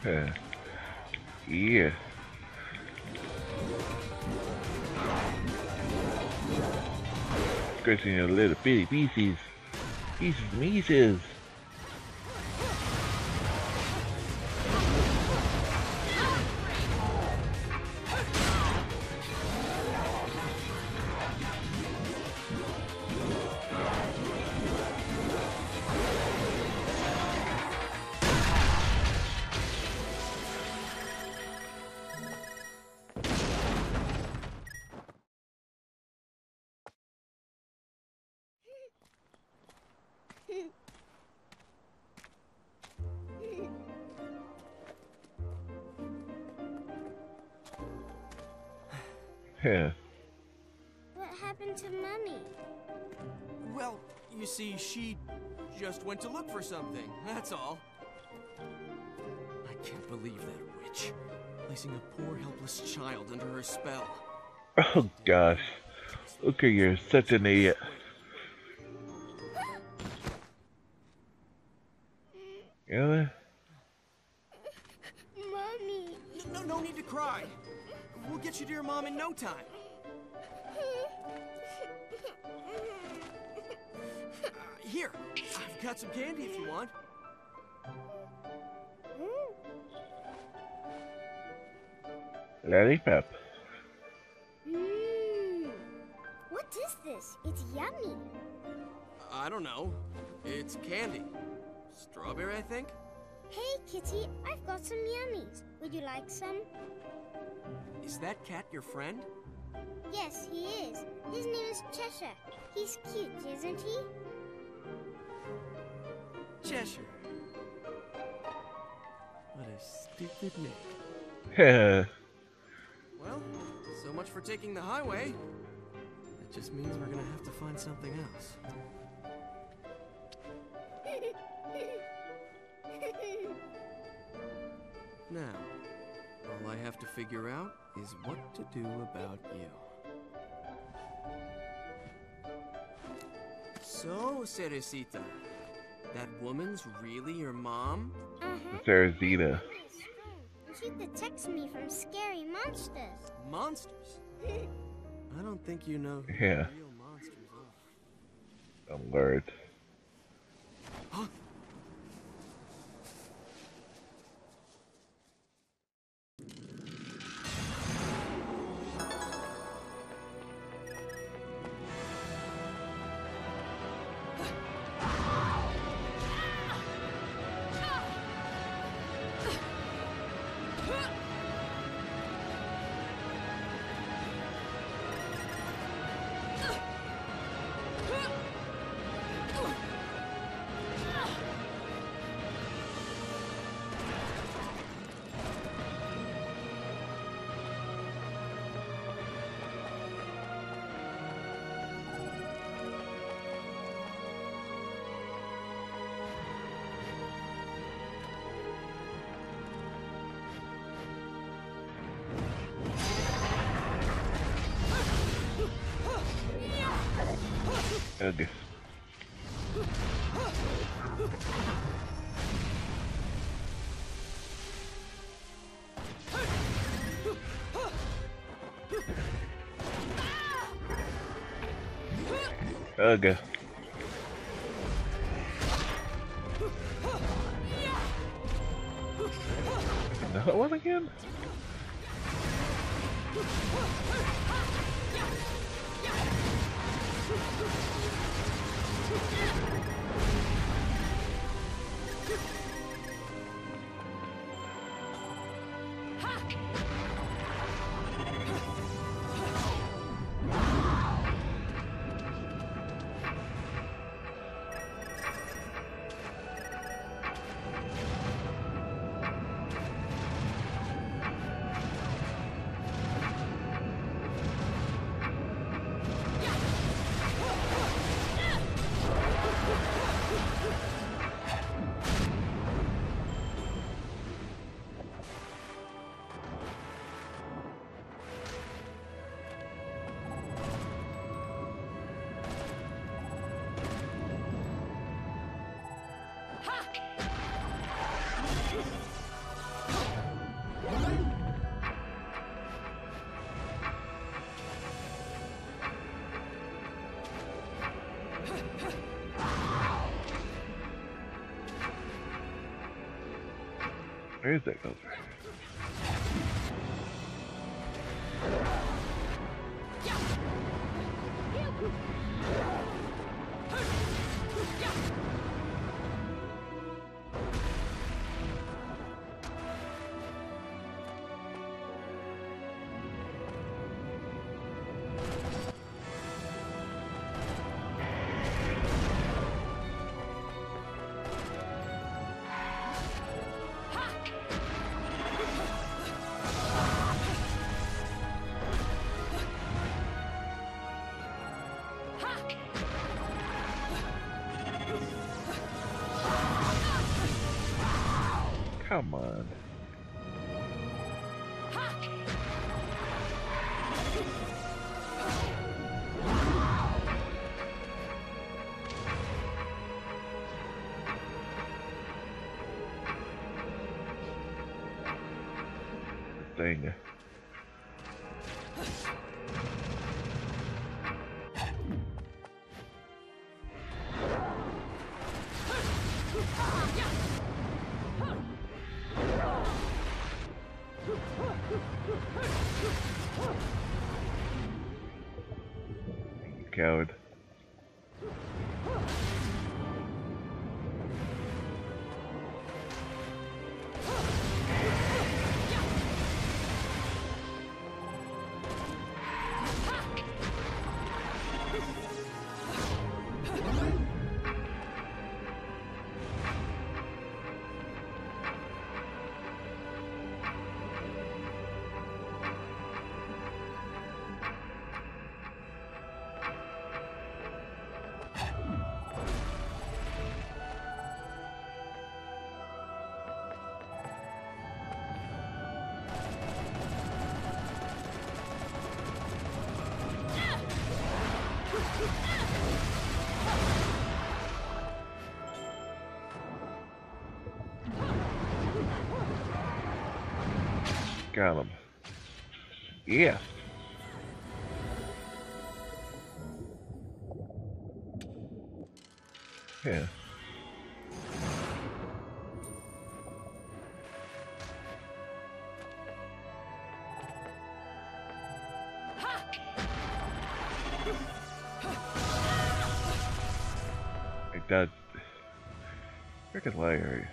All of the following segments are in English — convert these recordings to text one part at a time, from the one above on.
Yeah. Scratching your little bitty pieces. Pieces, pieces. Yeah. What happened to Mummy? Well, you see, she just went to look for something, that's all. I can't believe that witch, placing a poor helpless child under her spell. Oh gosh. Okay, you're such an idiot. Yeah. Mommy. No need to cry. We'll get you to your mom in no time. Here, I've got some candy if you want. Lollipop. What is this? It's yummy. I don't know. It's candy. Strawberry, I think? Hey, Kitty, I've got some yummies. Would you like some? Is that cat your friend? Yes, he is. His name is Cheshire. He's cute, isn't he? Cheshire. What a stupid name. Yeah. Well, so much for taking the highway. That just means we're gonna have to find something else. Now, all I have to figure out is what to do about you. So, Cerecita, that woman's really your mom? Cerecita. She protects me from scary monsters. Monsters? I don't think you know who Yeah. real monsters are. Oh Lord. Huh? Ugh. Ugh. Another one again? Where is that over? Come on. Thing. Coward. Got him. Yes. Yeah. Like that. Freaking liar.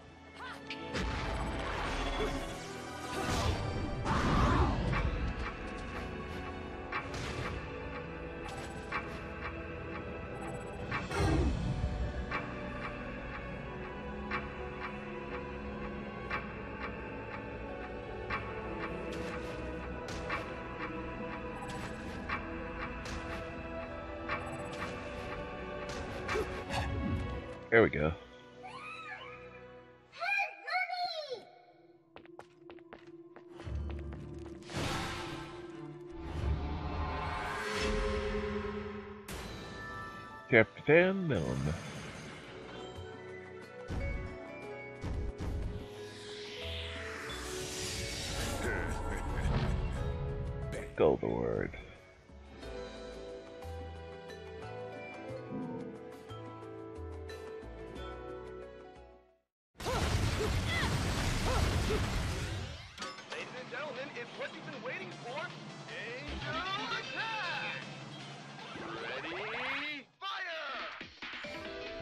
There we go. Captain Milne. Gold Award. Ladies and gentlemen, it's what you've been waiting for. Angel attack! Ready, fire!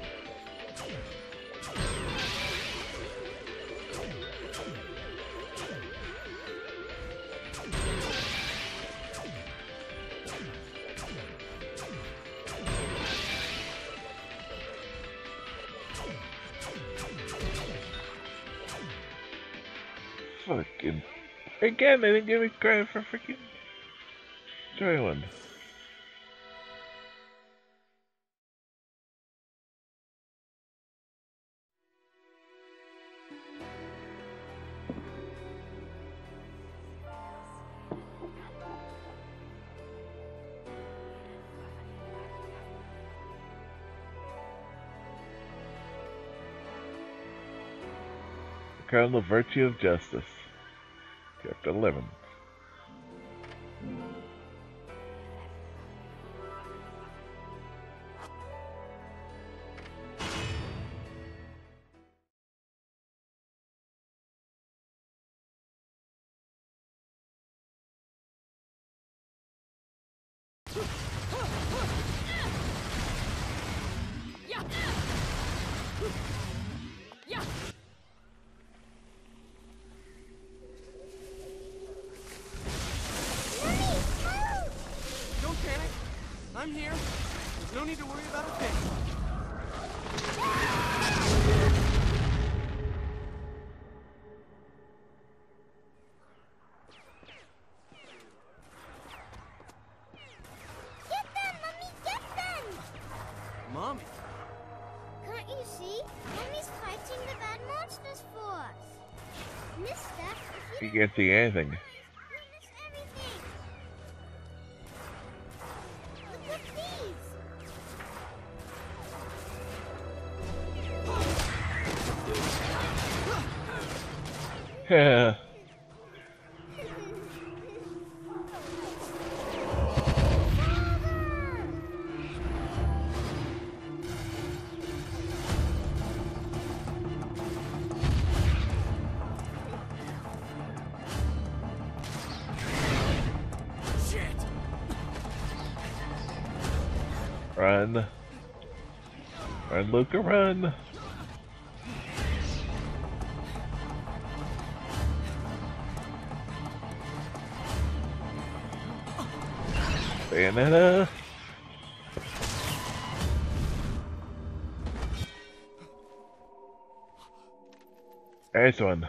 Fucking. Again, they didn't give me credit for freaking Joyland. Crown the Virtue of Justice. Chapter 11. I'm here. There's no need to worry about a thing. Get them, Mommy, get them! Mommy? Can't you see? Mommy's fighting the bad monsters for us. Mister, if You you can't see anything. we'll miss everything. Look at these. Yeah. Shit! Run. Run, Luca, run. Bayonetta. Nice one.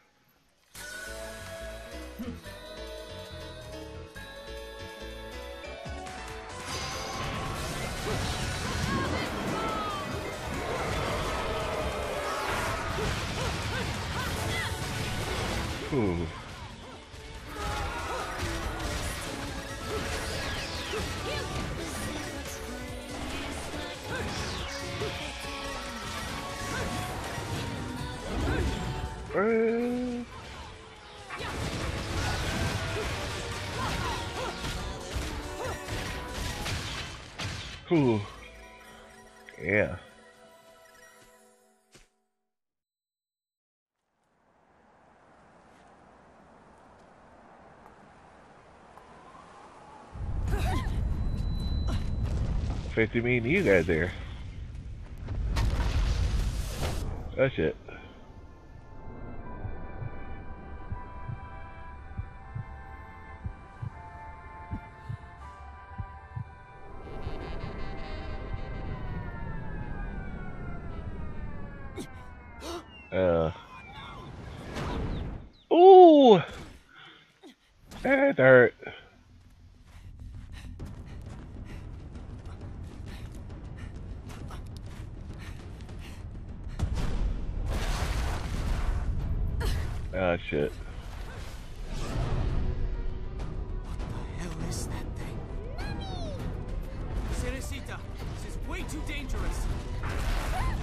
Ooh. Ooh. Yeah. Fancy me and you guys there. Oh shit. Ooh! That hurt. Oh shit. What the hell is that thing? Cerecita, this is way too dangerous.